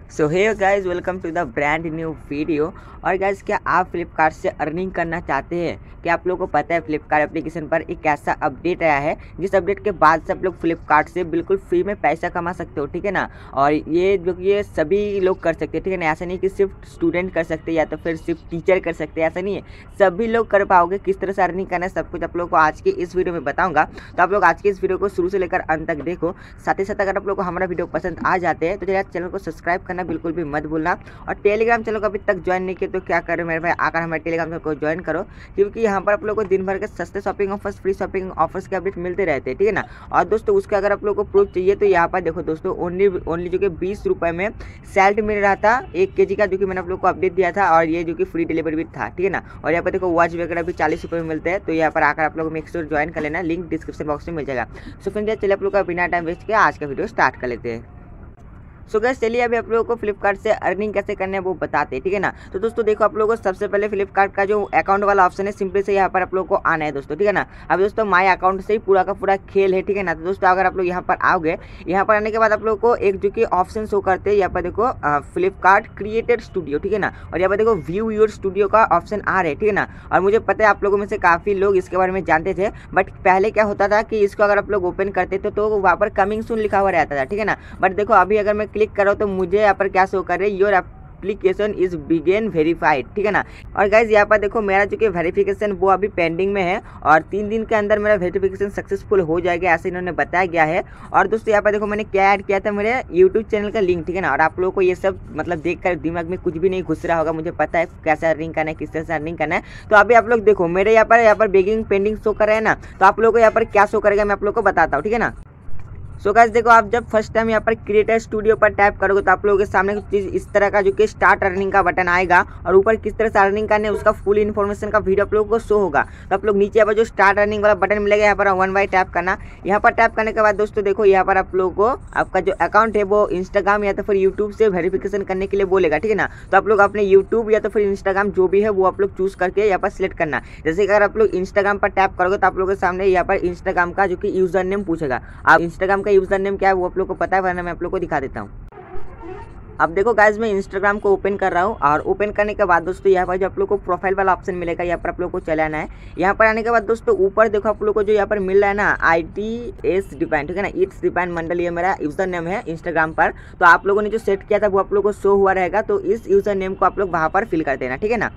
So hey guys, welcome to the brand new video. और guys, क्या आप फ्लिपकार्ट से अर्निंग करना चाहते हैं? क्या आप लोगों को पता है फ्लिपकार्ट एप्लीकेशन पर एक ऐसा अपडेट आया है जिस अपडेट के बाद से आप लोग फ्लिपकार्ट से बिल्कुल फ्री में पैसा कमा सकते हो, ठीक है ना। और ये सभी लोग कर सकते हैं, ठीक है ना। ऐसा नहीं कि सिर्फ स्टूडेंट कर सकते या तो फिर सिर्फ टीचर कर सकते हैं, ऐसा नहीं है, सभी लोग कर पाओगे। किस तरह से अर्निंग करना है सब कुछ आप लोग को आज की इस वीडियो में बताऊंगा। तो आप लोग आज की इस वीडियो को शुरू से लेकर अंत तक देखो। साथ ही साथ अगर आप लोग को हमारा वीडियो पसंद आ जाते हैं तो चलिए चैनल को सब्सक्राइब करना बिल्कुल भी मत भूलना। और टेलीग्राम चैनल को अभी तक ज्वाइन नहीं किया तो क्या करो मेरे भाई, आकर हमारे टेलीग्राम चैनल को ज्वाइन करो, क्योंकि यहाँ पर आप लोग को दिन भर के सस्ते shopping offers, free shopping offers के अपडेट मिलते रहते हैं, ठीक है ना। और दोस्तों उसके अगर आप लोग को प्रूफ चाहिए तो यहाँ पर देखो दोस्तों, ओनली जो कि 20 रुपये में सैल्ट मिल रहा था 1 kg का, जो कि मैंने आप लोग को अपडेट दिया था। और ये जो कि फ्री डिलीवरी भी था, ठीक है ना। और यहाँ पर देखो वॉच वगैरह भी 40 रुपये में मिलते हैं। तो यहाँ पर आकर आप लोग मेक श्योर ज्वाइन कर लेना, लिंक डिस्क्रिप्शन बॉक्स में मिल जाएगा। सो फ्रेंड्स, चलिए आप लोग का बिना टाइम वेस्ट किया आज का वीडियो स्टार्ट कर लेते हैं। सो गाइस, चलिए अभी आप लोगों को फ्लिपकार्ट से अर्निंग कैसे करने है वो बताते हैं, ठीक है ना। तो दोस्तों देखो, आप लोगों को सबसे पहले फ्लिपकार्ट का जो अकाउंट वाला ऑप्शन है, सिंपली से यहाँ पर आप लोगों को आना है दोस्तों, ठीक है ना। अब दोस्तों माय अकाउंट से ही पूरा का पूरा खेल है, ठीक है ना। तो दोस्तों अगर आप लोग यहाँ पर आओगे, यहाँ पर आने के बाद आप लोगों को एक जो कि ऑप्शन शो करते हैं, यहाँ पर देखो फ्लिपकार्ट क्रिएटेड स्टूडियो, ठीक है ना। और यहाँ पर देखो व्यू योर स्टूडियो का ऑप्शन आ रहा है, ठीक है ना। और मुझे पता है आप लोगों में से काफ़ी लोग इसके बारे में जानते थे, बट पहले क्या होता था कि इसको अगर आप लोग ओपन करते थे तो वहाँ पर कमिंग सून लिखा हुआ रहता था, ठीक है ना। बट देखो अभी अगर मैं क्लिक करूँ तो मुझे यहाँ पर क्या शो कर रहे हैं, योर एप्लीकेशन इज बिगेन वेरीफाइड, ठीक है ना। और गाइज यहाँ पर देखो मेरा जो कि वेरिफिकेशन वो अभी पेंडिंग में है और 3 दिन के अंदर मेरा वेरिफिकेशन सक्सेसफुल हो जाएगा, ऐसे इन्होंने बताया गया है। और दोस्तों यहाँ पर देखो मैंने क्या ऐड किया था, मेरे यूट्यूब चैनल का लिंक, ठीक है ना। और आप लोगों को ये सब मतलब देखकर दिमाग में कुछ भी नहीं घुस रहा होगा, मुझे पता है कैसे अर्निंग करना है, किस तरह से अर्निंग करना है। तो अभी आप लोग देखो मेरे यहाँ पर बिगिंग पेंडिंग शो कर रहा है ना, तो आप लोगों को यहाँ पर क्या शो करेगा मैं आप लोग को बताता हूँ, ठीक है ना। सो गाइस देखो, आप जब फर्स्ट टाइम यहाँ पर क्रिएटर स्टूडियो पर टैप करोगे तो आप लोगों के सामने कुछ चीज़ इस तरह का जो कि स्टार्ट अर्निंग का बटन आएगा और ऊपर किस तरह से अर्निंग करने है उसका फुल इन्फॉर्मेशन का वीडियो आप लोगों को शो होगा। तो आप लोग नीचे पर जो स्टार्ट अर्निंग वाला बटन मिलेगा यहाँ पर 1 बाय टैप करना। यहाँ पर टैप करने के बाद दोस्तों देखो यहाँ पर आप लोगों को आपका जो अकाउंट है वो इंस्टाग्राम या तो फिर यूट्यूब से वेरिफिकेशन करने के लिए बोलेगा, ठीक है ना। तो आप लोग अपने यूट्यूब या तो फिर इंस्टाग्राम जो भी है वो आप लोग चूज करके यहाँ पर सिलेक्ट करना। जैसे कि अगर आप लोग इंस्टाग्राम पर टैप करोगे तो आप लोगों के सामने यहाँ पर इंस्टाग्राम का जो कि यूजर नेम पूछेगा। आप इंस्टाग्राम का यूजर नेम क्या है वो आप लोग को पता है, वरना मैं आप लोग को दिखा देता हूँ। अब देखो गाइस, मैं इंस्टाग्राम को ओपन कर रहा हूँ और ओपन करने के बाद दोस्तों यहाँ पर जो आप लोग को प्रोफाइल वाला ऑप्शन मिलेगा, यहाँ पर आप लोग को चले आना है। यहाँ पर आने के बाद दोस्तों ऊपर देखो आप लोग को जो यहाँ पर मिल रहा है ना, ITS डिपेंड, ठीक है ना, इट्स डिपेंड मंडल, ये मेरा यूजर नेम है इंस्टाग्राम पर। तो आप लोगों ने जो सेट किया था वो आप लोग को शो हुआ रहेगा, तो इस यूजर नेम को आप लोग वहाँ पर फिल कर देना, ठीक है ना।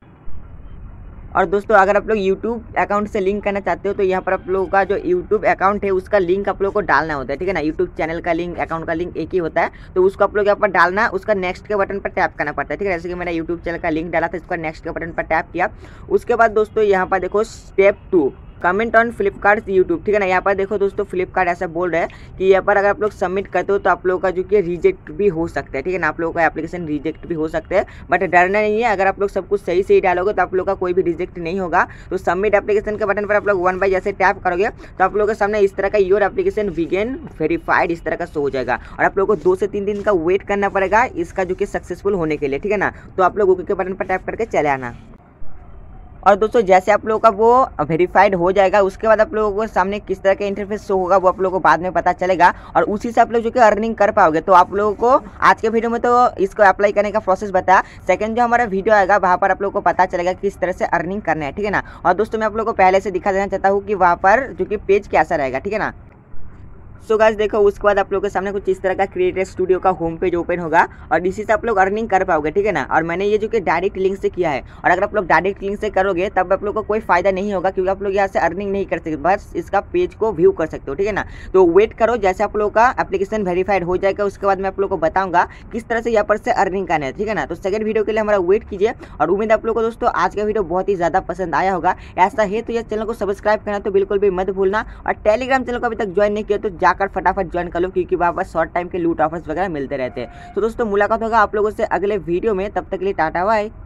और दोस्तों अगर आप लोग YouTube अकाउंट से लिंक करना चाहते हो तो यहाँ पर आप लोगों का जो YouTube अकाउंट है उसका लिंक आप लोगों को डालना होता है, ठीक है ना। YouTube चैनल का लिंक, अकाउंट का लिंक एक ही होता है, तो उसको आप लोग यहाँ पर डालना, उसका नेक्स्ट के बटन पर टैप करना पड़ता है, ठीक है। जैसे कि मैंने YouTube चैनल का लिंक डाला था, इसका नेक्स्ट के बटन पर टैप किया। उसके बाद दोस्तों यहाँ पर देखो step 2 comment on Flipkart YouTube, ठीक है ना। यहाँ पर देखो दोस्तों फ्लिपकार्ट ऐसा बोल रहा है कि यहाँ पर अगर आप लोग सबमिट करते हो तो आप लोगों का जो कि रिजेक्ट भी हो सकता है, ठीक है ना। आप लोगों का एप्लीकेशन रिजेक्ट भी हो सकते हैं, बट डरना नहीं है। अगर आप लोग सब कुछ सही से ही डालोगे तो आप लोग का कोई भी रिजेक्ट नहीं होगा। तो सबमिट एप्लीकेशन के बटन पर आप लोग 1 बाय जैसे टैप करोगे तो आप लोगों के सामने इस तरह का योर एप्लीकेशन बिगेन वेरीफाइड इस तरह का शो हो जाएगा। और आप लोगों को 2 से 3 दिन का वेट करना पड़ेगा इसका जो कि सक्सेसफुल होने के लिए, ठीक है ना। तो आप लोग ओके के बटन पर टैप करके चले आना। और दोस्तों जैसे आप लोगों का वो वेरीफाइड हो जाएगा उसके बाद आप लोगों को सामने किस तरह का इंटरफेस शो होगा वो आप लोगों को बाद में पता चलेगा और उसी से आप लोग जो कि अर्निंग कर पाओगे। तो आप लोगों को आज के वीडियो में तो इसको अप्लाई करने का प्रोसेस बताया। सेकंड जो हमारा वीडियो आएगा वहाँ पर आप लोगों को पता चलेगा किस तरह से अर्निंग करना है, ठीक है ना। और दोस्तों मैं आप लोगों को पहले से दिखा देना चाहता हूँ कि वहाँ पर जो कि पेज कैसा रहेगा, ठीक है ना। सो गाइस देखो, उसके बाद आप लोगों के सामने कुछ इस तरह का क्रिएटर स्टूडियो का होम पेज ओपन होगा और इसी से आप लोग अर्निंग कर पाओगे, ठीक है ना। और मैंने ये जो कि डायरेक्ट लिंक से किया है, और अगर आप लोग डायरेक्ट लिंक से करोगे तब आप लोग को कोई फायदा नहीं होगा, क्योंकि आप लोग यहाँ से अर्निंग नहीं कर सकते, बस इसका पेज को व्यू कर सकते हो, ठीक है ना। तो वेट करो, जैसे आप लोग का एप्लीकेशन वेरीफाइड हो जाएगा उसके बाद मैं आप लोग को बताऊंगा किस तरह से यहाँ पर से अर्निंग करना है, ठीक है ना। तो सेकंड वीडियो के लिए हमारा वेट कीजिए और उम्मीद आप लोग को दोस्तों आज का वीडियो बहुत ही ज़्यादा पसंद आया होगा। ऐसा है तो यह चैनल को सब्सक्राइब करना तो बिल्कुल भी मत भूलना, और टेलीग्राम चैनल को अभी तक ज्वाइन नहीं किया तो जाकर फटाफट ज्वाइन कर लो, क्योंकि वहाँ पर शॉर्ट टाइम के लूट ऑफर्स वगैरह मिलते रहते हैं। तो दोस्तों मुलाकात होगा आप लोगों से अगले वीडियो में, तब तक के लिए टाटा बाय।